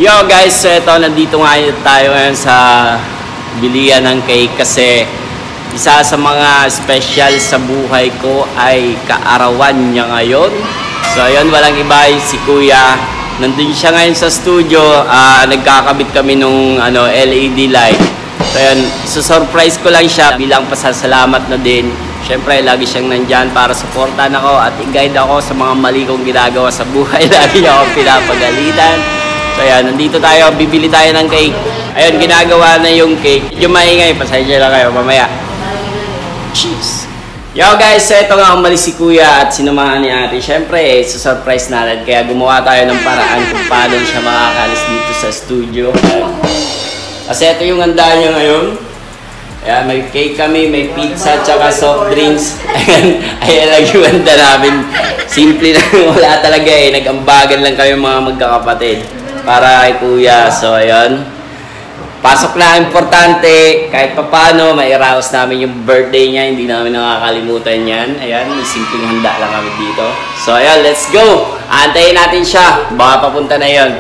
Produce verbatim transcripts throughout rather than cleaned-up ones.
Yo guys, so ito, nandito nga tayo ngayon sa bilihan ng cake kasi isa sa mga special sa buhay ko ay kaarawan niya ngayon. So ayun, walang iba si Kuya. Nandun siya ngayon sa studio, uh, nagkakabit kami nung ano, L E D light. So ayun, susurprise ko lang siya bilang pasasalamat na din. Siyempre, lagi siyang nandyan para supportan ako at i-guide ako sa mga mali kong ginagawa sa buhay. Lagi niya ako pinapagalitan. So ayan, nandito tayo, bibili tayo ng cake. Ayun, ginagawa na yung cake. Yung maingay, pasensya lang kayo mamaya. Cheese! Yo guys, so ito nga umalis si Kuya at sinamahan ni Ate. Siyempre, eh, susurprise natin. Kaya gumawa tayo ng paraan kung paano siya makakalis dito sa studio. Ayan. Kasi ito yung handa niya ngayon. Ayan, may cake kami, may pizza, tsaka soft drinks. Ayan, ayan lang yung handa namin. Simple na, wala talaga eh. Nag-ambagan lang kami mga magkakapatid para kay Kuya. So, ayun. Pasok na, importante. Kahit pa paano, mairaos namin yung birthday niya. Hindi namin nakakalimutan yan. Ayan, may simpleng handa lang kami dito. So, ayun, let's go! Aantayin natin siya. Baka papunta na yun.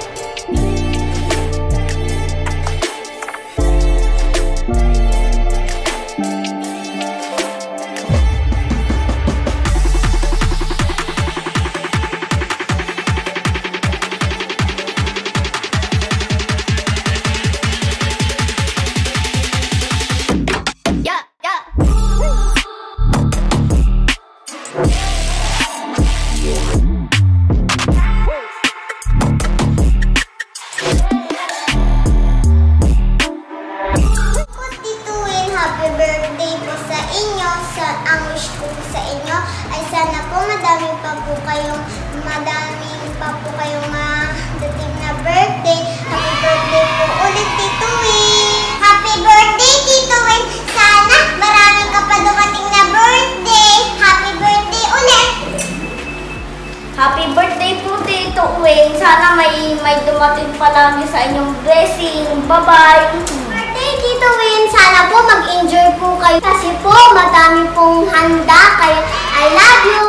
Madami pa po kayong, madaming pa po kayong uh, dating na birthday. Happy birthday po ulit, Tito Win! Happy birthday, Tito Win! Sana maraming ka pa dumating na birthday. Happy birthday ulit! Happy birthday po, Tito Win! Sana may, may dumating pa lagi sa inyong blessing. Bye-bye! Birthday, Tito Win! Sana po mag-enjoy po kayo kasi po madami pong handa. Kaya I love you!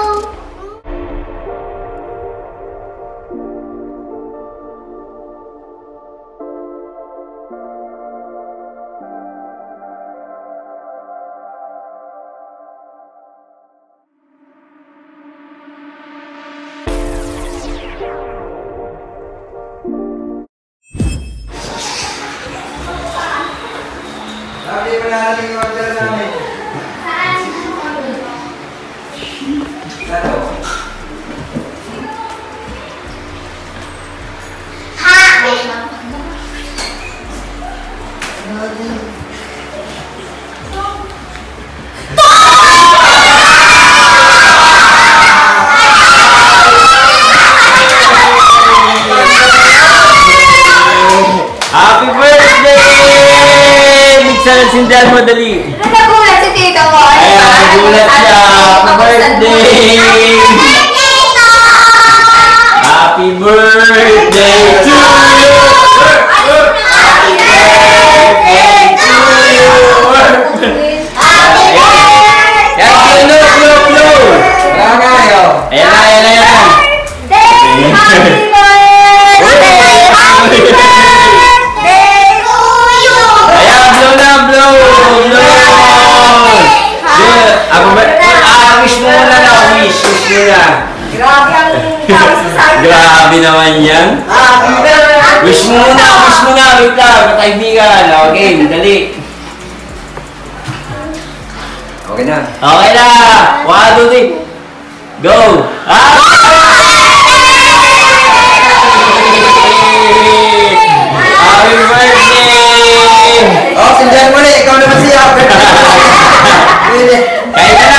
Sabi mo na natin yung order namin. Saan? Ano? Happy! Happy birthday! Bigsan ang sindahan mo, dali. Nagulat si Tito mo. Ay, nagulat siya. Happy birthday! Happy birthday to you! Happy birthday to you! Happy birthday! Yan, blow, blow, blow! Wala nga yun. Ayan na, ayan na, ayan na. Happy birthday! Happy birthday to you! Ayan, blow na, blow! Blow! Ako ba? Ah, wish mo muna na, wish. Wish mo na. Grabe ang tawag sa sayo. Grabe naman yan. Happy birthday! Wish mo muna, wish mo na. Wait lang, kaibigan. Okay, dali. Okay na. Okay na. One, two, three. Go! Ah! Happy birthday! Oh, sindihan mo na. Ikaw naman siya. Pwede. Kaya ka na.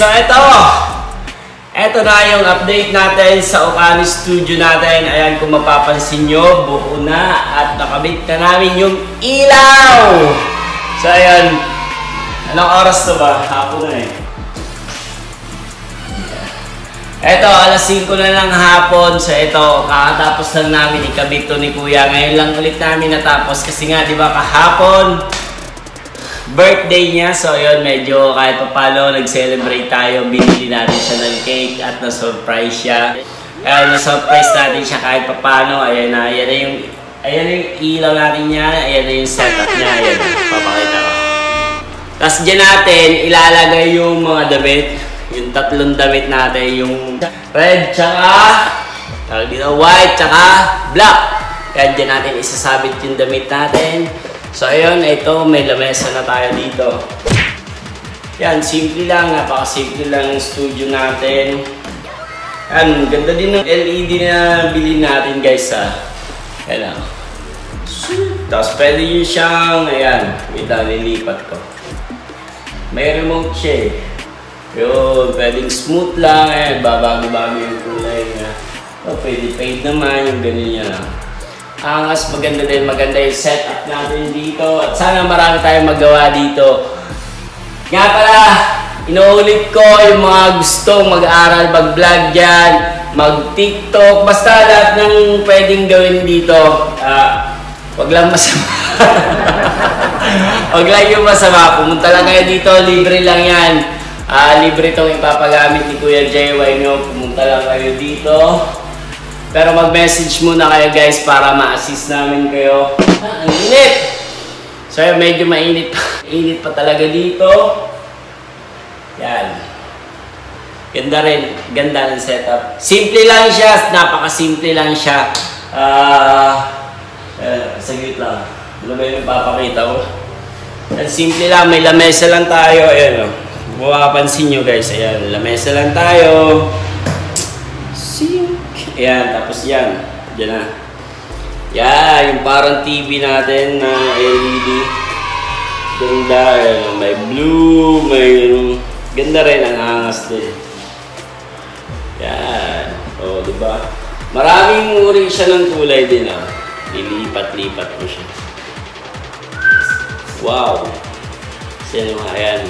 So ito, ito na yung update natin sa Ocani Studio natin. Ayan, kung mapapansin nyo, buo na at nakabit na namin yung ilaw. So ayan, anong oras to ba? Hapon na eh. Ito, alas singko na lang hapon. So ito, kakatapos lang namin ikabit to ni Kuya. Ngayon lang ulit namin natapos kasi nga, di ba, kahapon birthday niya. So yun, medyo kahit pa paano nag-celebrate tayo. Binili natin siya ng cake at na-surprise siya. Kaya na-surprise natin siya kahit pa paano. Ayan na, ayan na yung, ayan na yung ilaw natin niya. Ayan na yung setup niya. Ayan na, papakita ko. Tapos dyan natin ilalagay yung mga damit. Yung tatlong damit natin, yung red, tsaka tawag dito, white, tsaka black. Kaya dyan natin isasabit yung damit natin. So ayun, ito, may lamesa na tayo dito. Yan, simple lang, napaka-simple lang yung studio natin. Yan, ganda din ng L E D na bilhin natin guys ha. Yan lang. Tapos pwede nyo siyang, ayan, wait lang, nilipat ko. May remote siya eh. Yun, pwedeng smooth lang, eh, babago-bago yung kulay niya. O, pwede fade naman, yung ganun yan. Angas, maganda din, maganda yung setup natin dito. At sana marami tayong magawa dito. Nga pala, inuulit ko yung mga gustong mag-aral, mag-vlog dyan, mag-tiktok, basta lahat ng pwedeng gawin dito. Uh, wag lang masama. Wag lang yung masama. Pumunta lang kayo dito, libre lang yan. Uh, libre itong ipapagamit ni Kuya J Y nyo. Pumunta lang kayo dito. Pero mag-message muna kayo guys para ma-assist namin kayo. Ah, ang init! So yun, medyo mainit pa. Init pa talaga dito. Yan. Ganda rin. Ganda ng setup. Simple lang siya. Napaka-simple lang siya. Ah... Uh, uh, saglit lang. Ano ba yung papakita ko? Yan, simple lang. May lamesa lang tayo. Ayan o. Oh. Kung makapansin nyo guys, ayan, lamesa lang tayo. Sink. Ayan, tapos yan. Diyan na. Yan, yung parang T V natin na L E D. Ganda. Ayan, may blue, may ganda rin, ang angas din. Yan. O, diba? Maraming uri siya ng kulay din ah. Ilipat-lipat mo siya. Wow. Sino nga, ayan.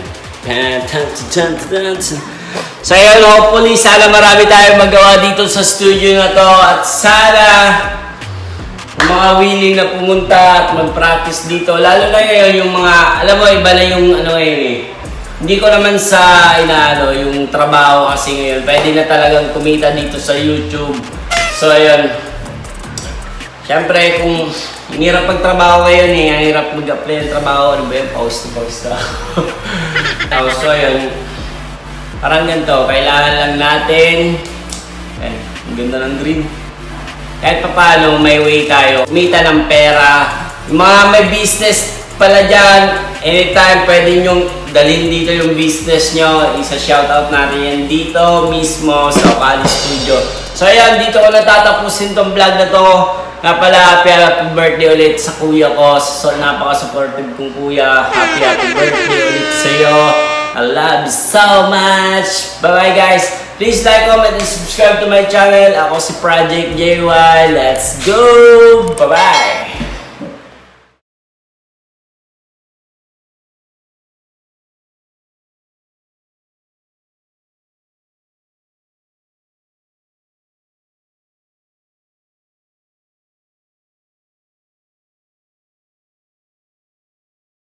So yun, hopefully sana marami tayong magawa dito sa studio na to at sana mga willing na pumunta at mag-practice dito, lalo na ngayon yung mga, alam mo, iba na yung ano ngayon eh, hindi ko naman sa inaano yung trabaho kasi ngayon pwede na talagang kumita dito sa YouTube. So ayun, syempre kung ang hirap pagtrabaho ngayon eh, ang hirap mag-apply ng trabaho, ano ba yun, pause to pause na. So yun, parang ganito, kailangan lang natin, eh, ang ganda ng green. Kahit pa paano, may way tayo, kumita ng pera. Yung mga may business pala dyan, anytime pwede nyong dalhin dito yung business nyo, isa-shoutout natin yan dito mismo sa Ocani Studio. So ayan, dito ko natatapusin tong vlog na to. Nga pala, happy happy birthday ulit sa kuya ko. So, napaka-supportive kong kuya. Happy happy birthday ulit sa'yo. I love you so much. Bye-bye guys. Please like, comment, and subscribe to my channel. Ako si Project J Y. Let's go! Bye-bye!